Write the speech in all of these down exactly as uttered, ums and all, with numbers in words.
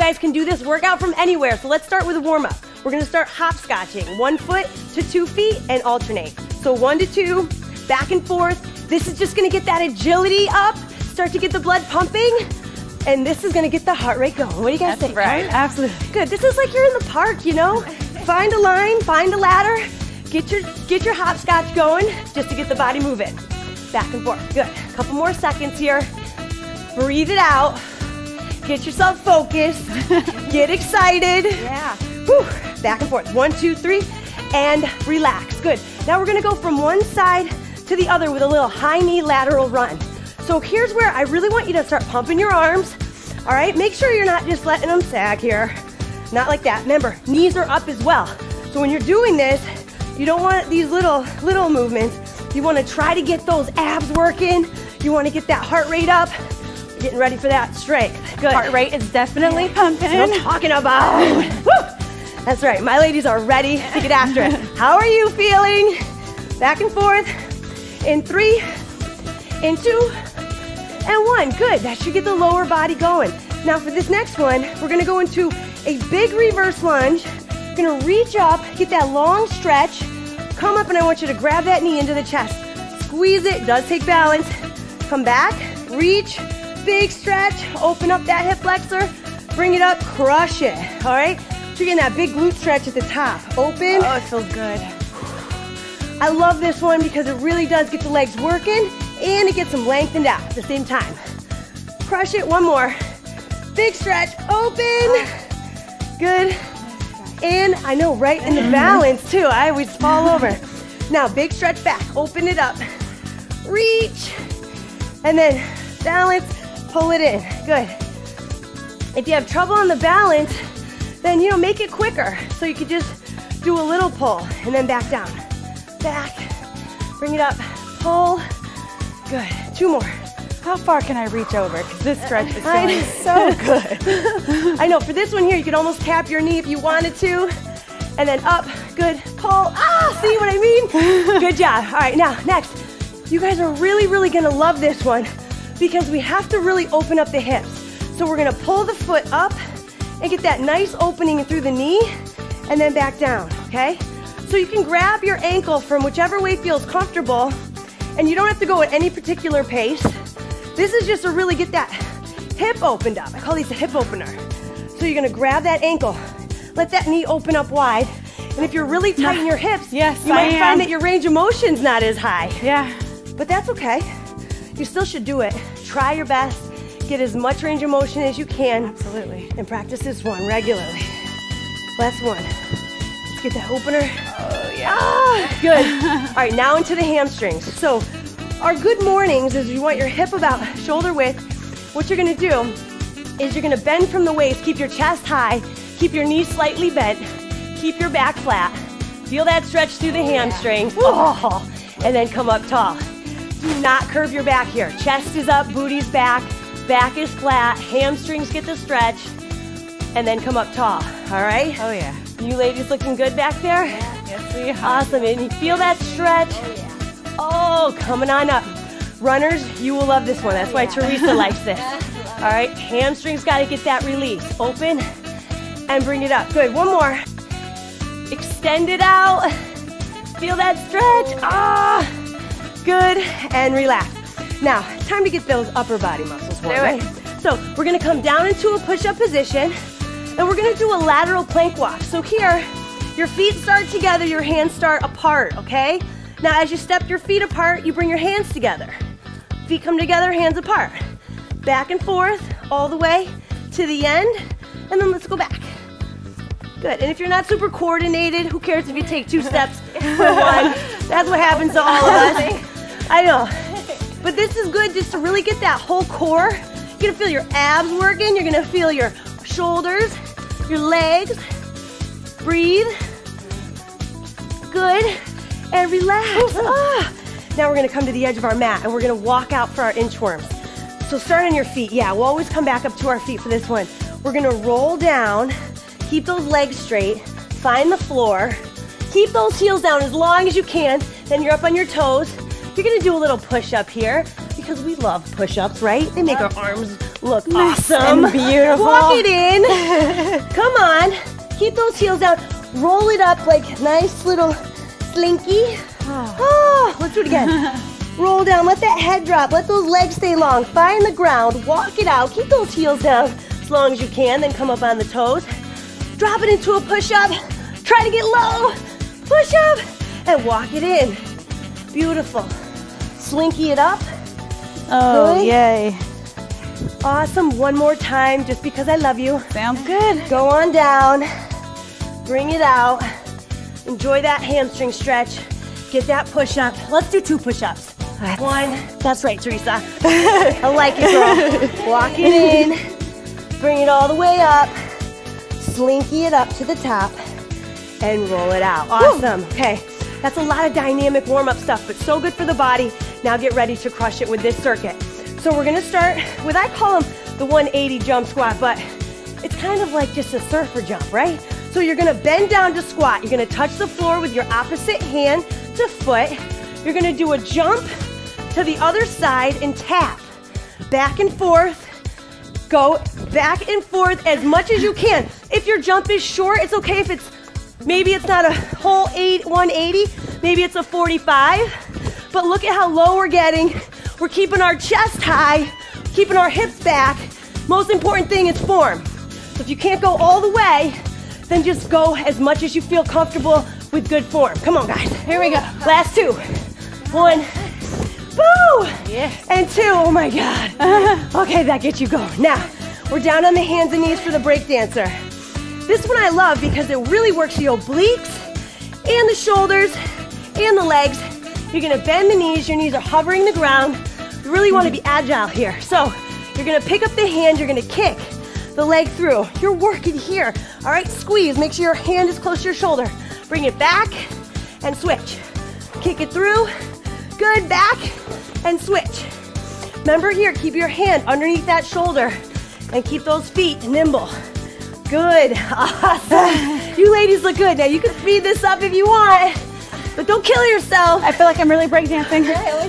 guys can do this workout from anywhere. So let's start with a warm-up. We're gonna start hopscotching. One foot to two feet and alternate. So one to two, back and forth. This is just gonna get that agility up, start to get the blood pumping, and this is gonna get the heart rate going. What do you guys think? That's right, absolutely. Good, this is like you're in the park, you know? Find a line, find a ladder, get your, get your hopscotch going just to get the body moving. Back and forth, good. A couple more seconds here. Breathe it out. Get yourself focused. Get excited. Yeah. Whew. Back and forth. One, two, three, and relax. Good. Now we're gonna go from one side to the other with a little high knee lateral run. So here's where I really want you to start pumping your arms. All right, make sure you're not just letting them sag here. Not like that. Remember, knees are up as well. So when you're doing this, you don't want these little, little movements. You wanna try to get those abs working. You wanna get that heart rate up. Getting ready for that strength. Good. Heart rate is definitely pumping. That's what I'm talking about. Woo! That's right. My ladies are ready to get after it. How are you feeling? Back and forth. In three, in two, and one. Good. That should get the lower body going. Now for this next one, we're gonna go into a big reverse lunge. We're gonna reach up, get that long stretch, come up, and I want you to grab that knee into the chest. Squeeze it. Does take balance. Come back. Reach. Big stretch, open up that hip flexor, bring it up, crush it, all right? So you're getting that big glute stretch at the top. Open. Oh, it feels good. I love this one because it really does get the legs working and it gets them lengthened out at the same time. Crush it, one more. Big stretch, open. Good. And I know, right in the balance too. I always fall over. Now, big stretch back, open it up. Reach, and then balance. Pull it in, good. If you have trouble on the balance, then, you know, make it quicker. So you could just do a little pull and then back down. Back, bring it up, pull, good. Two more. How far can I reach over? Because this stretch is going so good. I know, for this one here, you could almost tap your knee if you wanted to. And then up, good, pull. Ah, see what I mean? Good job. All right, now, next. You guys are really, really gonna love this one because we have to really open up the hips. So we're gonna pull the foot up and get that nice opening through the knee and then back down, okay? So you can grab your ankle from whichever way feels comfortable and you don't have to go at any particular pace. This is just to really get that hip opened up. I call these a hip opener. So you're gonna grab that ankle, let that knee open up wide, and if you're really tight in your hips, yes, you I might am. find that your range of motion's not as high. Yeah. But that's okay. You still should do it. Try your best. Get as much range of motion as you can. Absolutely. And practice this one regularly. Last one. Let's get that opener. Oh, yeah. Ah, good. All right, now into the hamstrings. So our good mornings is you want your hip about shoulder width. What you're gonna do is you're gonna bend from the waist, keep your chest high, keep your knees slightly bent, keep your back flat. Feel that stretch through the hamstrings. Oh, and then come up tall. Do not curve your back here. Chest is up, booty's back, back is flat, hamstrings get the stretch, and then come up tall, all right? Oh, yeah. You ladies looking good back there? Yes, we are. Awesome, and you feel that stretch? Oh, yeah. Oh, coming on up. Runners, you will love this one. That's why Teresa likes this. All right, hamstrings gotta get that release. Open and bring it up. Good, one more. Extend it out. Feel that stretch. Ah, good, and relax. Now, time to get those upper body muscles warm, right? So we're gonna come down into a push-up position, and we're gonna do a lateral plank walk. So here, your feet start together, your hands start apart, okay? Now, as you step your feet apart, you bring your hands together. Feet come together, hands apart. Back and forth, all the way to the end, and then let's go back. Good, and if you're not super coordinated, who cares if you take two steps for one? That's what happens to all of us. I know. But this is good just to really get that whole core. You're gonna feel your abs working, you're gonna feel your shoulders, your legs. Breathe. Good, and relax. Ah. Now we're gonna come to the edge of our mat and we're gonna walk out for our inchworms. So start on your feet. Yeah, we'll always come back up to our feet for this one. We're gonna roll down, keep those legs straight, find the floor, keep those heels down as long as you can, then you're up on your toes. You're gonna do a little push-up here because we love push-ups, right? They make our arms look nice awesome. And beautiful. Walk it in. Come on. Keep those heels down. Roll it up like nice little slinky. Oh, let's do it again. Roll down. Let that head drop. Let those legs stay long. Find the ground. Walk it out. Keep those heels down as long as you can. Then come up on the toes. Drop it into a push-up. Try to get low. Push up. And walk it in. Beautiful. Slinky it up. Oh, Good. Yay. Awesome. One more time, just because I love you. Sounds good. Go on down. Bring it out. Enjoy that hamstring stretch. Get that push-up. Let's do two push-ups. One. That's right, Teresa. I like it, girl. Walk it in. Bring it all the way up. Slinky it up to the top. And roll it out. Awesome. Okay. That's a lot of dynamic warm-up stuff, but so good for the body. Now get ready to crush it with this circuit. So we're gonna start with, I call them the one eighty jump squat, but it's kind of like just a surfer jump, right? So you're gonna bend down to squat. You're gonna touch the floor with your opposite hand to foot. You're gonna do a jump to the other side and tap. Back and forth. Go back and forth as much as you can. If your jump is short, it's okay if it's, maybe it's not a whole eight, one eighty, maybe it's a forty-five. But look at how low we're getting. We're keeping our chest high, keeping our hips back. Most important thing is form. So if you can't go all the way, then just go as much as you feel comfortable with good form. Come on, guys. Here we go. Last two. One. Boo! Yes. And two. Oh my God. Okay, that gets you going. Now, we're down on the hands and knees for the break dancer. This one I love because it really works the obliques and the shoulders and the legs. You're gonna bend the knees. Your knees are hovering the ground. You really wanna be agile here. So you're gonna pick up the hand. You're gonna kick the leg through. You're working here. All right, squeeze. Make sure your hand is close to your shoulder. Bring it back and switch. Kick it through. Good, back and switch. Remember here, keep your hand underneath that shoulder and keep those feet nimble. Good, awesome. You ladies look good. Now you can speed this up if you want, but don't kill yourself. I feel like I'm really breakdancing.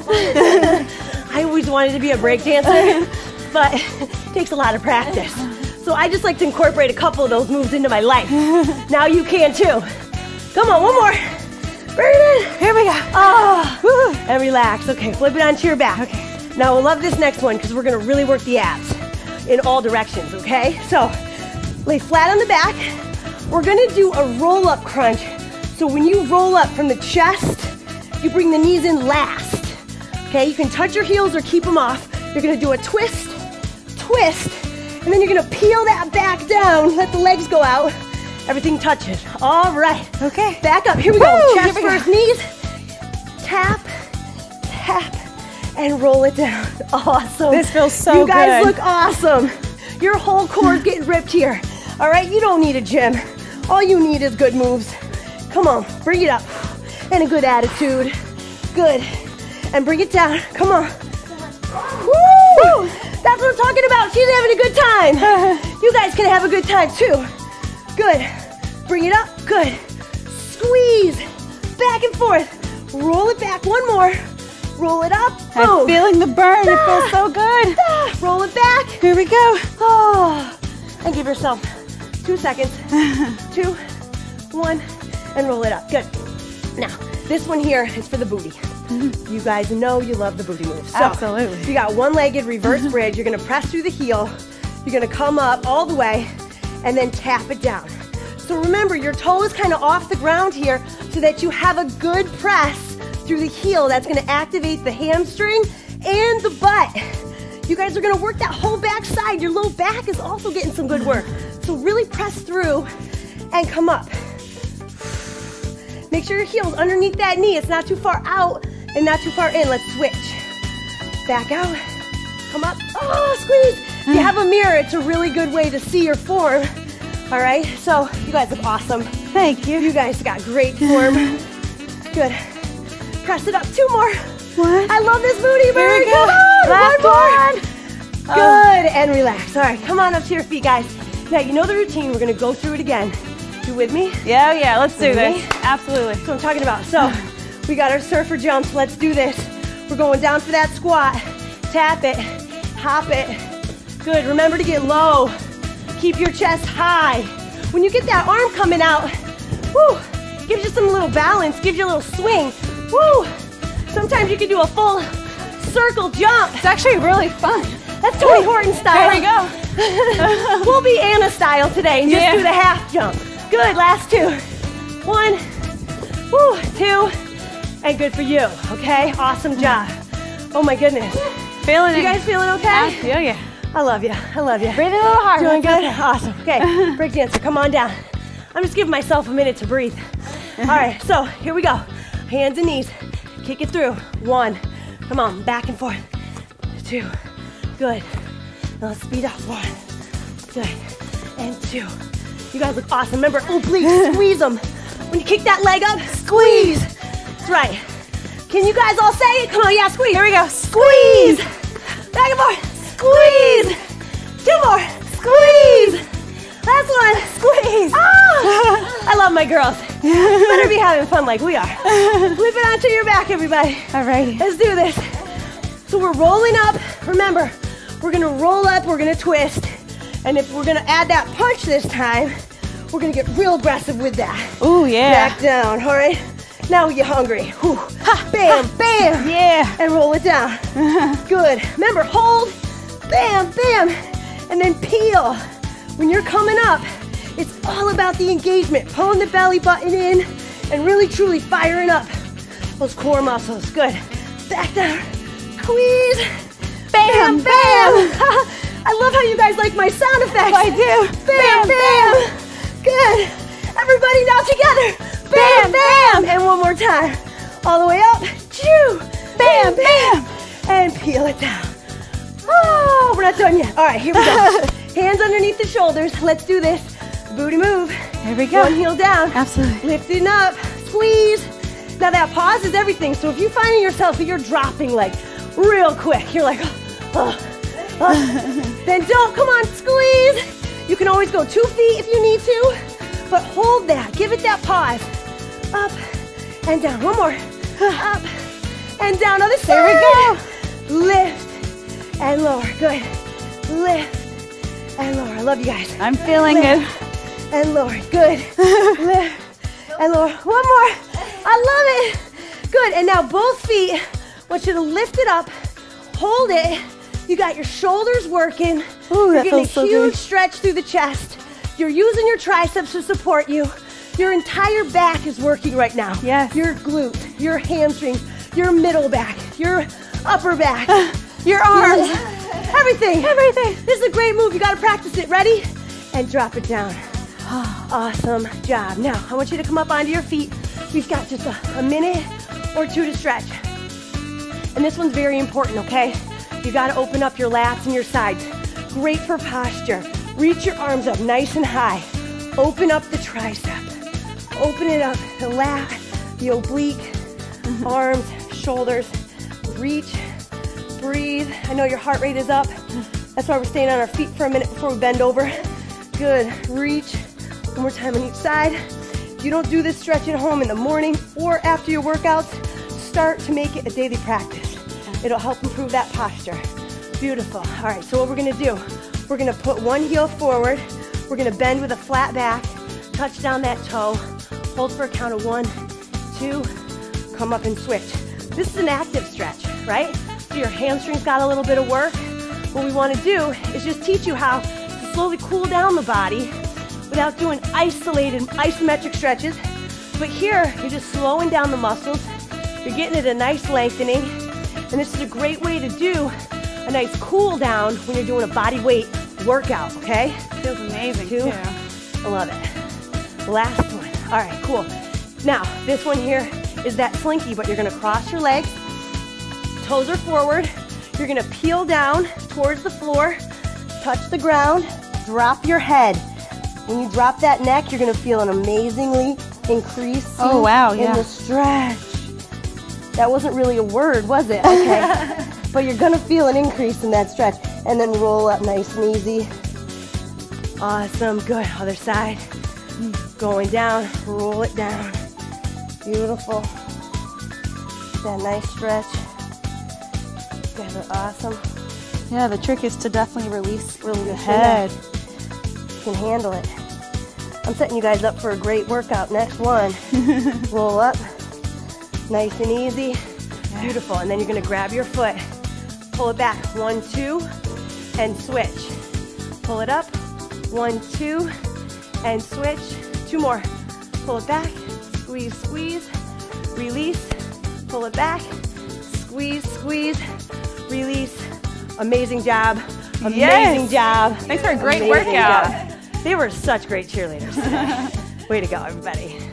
I always wanted to be a break dancer, but it takes a lot of practice. So I just like to incorporate a couple of those moves into my life. Now you can too. Come on, one more. Bring it in. Here we go. Oh, and relax. Okay, flip it onto your back. Okay. Now we'll love this next one because we're gonna really work the abs in all directions, okay? So lay flat on the back. We're gonna do a roll-up crunch. So when you roll up from the chest, you bring the knees in last. Okay, you can touch your heels or keep them off. You're gonna do a twist, twist, and then you're gonna peel that back down, let the legs go out. Everything touches. All right. Okay. Back up. Here we Woo, go. Chest here we first, go. knees. Tap, tap, and roll it down. Awesome. This feels so You guys good. look awesome. Your whole core is getting ripped here. All right, you don't need a gym. All you need is good moves. Come on, bring it up. And a good attitude. Good. And bring it down. Come on. Woo! That's what I'm talking about. She's having a good time. You guys can have a good time too. Good. Bring it up. Good. Squeeze. Back and forth. Roll it back. One more. Roll it up. I'm Boom. feeling the burn. It feels so good. Ah, roll it back. Here we go. Oh. And give yourself two seconds. Two, one, and roll it up. Good. Now, this one here is for the booty. You guys know you love the booty moves. So, Absolutely. you got one-legged reverse bridge. You're gonna press through the heel. You're gonna come up all the way and then tap it down. So remember, your toe is kind of off the ground here so that you have a good press through the heel. That's gonna activate the hamstring and the butt. You guys are gonna work that whole back side. Your low back is also getting some good work. So really press through and come up. Make sure your heel's underneath that knee. It's not too far out and not too far in. Let's switch. Back out, come up. Oh, squeeze. If you have a mirror, it's a really good way to see your form. All right, so you guys look awesome. Thank you. You guys got great form. Good. Press it up, two more. One. I love this booty bird. Here we go. Come on, Last one more. one. Good, and relax. All right, come on up to your feet, guys. Now, you know the routine. We're gonna go through it again. You with me? Yeah, yeah, let's do Ready? this. Absolutely. That's what I'm talking about. So, we got our surfer jumps. Let's do this. We're going down for that squat. Tap it, hop it. Good, remember to get low. Keep your chest high. When you get that arm coming out, woo, gives you some little balance, gives you a little swing. Woo! Sometimes you can do a full circle jump. It's actually really fun. That's Tony Horton style. There we go. We'll be Anna style today and just Yeah. do the half jump. Good, last two. One, woo, two, and good for you, okay? Awesome job. Oh my goodness. Feeling You it. guys feeling okay? I feel ya. I love you, I love you. Breathe a little hard. Doing That's good? okay. Awesome. Okay, break dancer, come on down. I'm just giving myself a minute to breathe. All right, so here we go. Hands and knees, kick it through. One, come on, back and forth. Two, good. Now let's speed up. One, good, and two. You guys look awesome. Remember, obliques, squeeze them. When you kick that leg up, squeeze. That's right. Can you guys all say it? Come on, yeah, squeeze. Here we go. Squeeze. Back and forth. Squeeze. Two more. Squeeze. Last one. Squeeze. Ah! I love my girls. You better be having fun like we are. Flip it onto your back, everybody. All right. Let's do this. So we're rolling up. Remember, we're gonna roll up, we're gonna twist. And if we're gonna add that punch this time, we're gonna get real aggressive with that. Ooh, yeah. Back down, all right? Now we get hungry. Whew. Ha, bam, bam. Yeah. And roll it down. Good. Remember, hold, bam, bam, and then peel. When you're coming up, it's all about the engagement, pulling the belly button in and really truly firing up those core muscles. Good. Back down. Squeeze. Bam, bam. I love how you guys like my sound effects. I do. Bam, bam. Good. Everybody now together. Bam, bam. And one more time. All the way up. Choo. Bam, bam. And peel it down. Oh, we're not done yet. All right, here we go. Hands underneath the shoulders. Let's do this. Booty move. Here we go. One heel down. Absolutely. Lifting up. Squeeze. Now that pause is everything. So if you're finding yourself that you're dropping like real quick, you're like, oh, oh, oh. Then don't. Come on, squeeze. You can always go two feet if you need to, but hold that. Give it that pause. Up and down. One more. Up and down. Other side. There we go. Lift and lower. Good. Lift and lower. I love you guys. I'm feeling Lift good. and lower. Good. Lift and lower. One more. I love it. Good. And now both feet, I want you to lift it up. Hold it. You got your shoulders working. Ooh, You're that getting feels a so huge good. stretch through the chest. You're using your triceps to support you. Your entire back is working right now. Yes. Your glutes, your hamstrings, your middle back, your upper back, your arms, everything. Everything. This is a great move. You got to practice it. Ready? And drop it down. Awesome job. Now, I want you to come up onto your feet. We've got just a, a minute or two to stretch. And this one's very important, okay? You got to open up your lats and your sides. Great for posture. Reach your arms up nice and high. Open up the tricep. Open it up, the lat, the oblique, arms, shoulders. Reach, breathe. I know your heart rate is up. That's why we're staying on our feet for a minute before we bend over. Good. Reach. One more time on each side. If you don't do this stretch at home in the morning or after your workouts, start to make it a daily practice. It'll help improve that posture. Beautiful. All right, so what we're gonna do, we're gonna put one heel forward. We're gonna bend with a flat back, touch down that toe, hold for a count of one, two, come up and switch. This is an active stretch, right? So your hamstrings got a little bit of work. What we wanna do is just teach you how to slowly cool down the body without doing isolated, isometric stretches. But here, you're just slowing down the muscles. You're getting it a nice lengthening. And this is a great way to do a nice cool down when you're doing a body weight workout, okay? Feels amazing, Two. too. I love it. Last one. All right, cool. Now, this one here is that slinky, but you're gonna cross your legs. Toes are forward. You're gonna peel down towards the floor, touch the ground, drop your head. When you drop that neck, you're gonna feel an amazingly increase Oh, wow, in yeah. the stretch. That wasn't really a word, was it? Okay. But you're gonna feel an increase in that stretch. And then roll up nice and easy. Awesome, good. Other side. Going down, roll it down. Beautiful. That nice stretch. You guys are awesome. Yeah, the trick is to definitely release, Release the head. You can handle it. I'm setting you guys up for a great workout. Next one, roll up, nice and easy, yeah. Beautiful. And then you're gonna grab your foot, pull it back, one, two, and switch. Pull it up, one, two, and switch. Two more, pull it back, squeeze, squeeze, release, pull it back, squeeze, squeeze, release. Amazing job, amazing yes. job. Thanks for a great amazing workout. Job. They were such great cheerleaders. Way to go, everybody.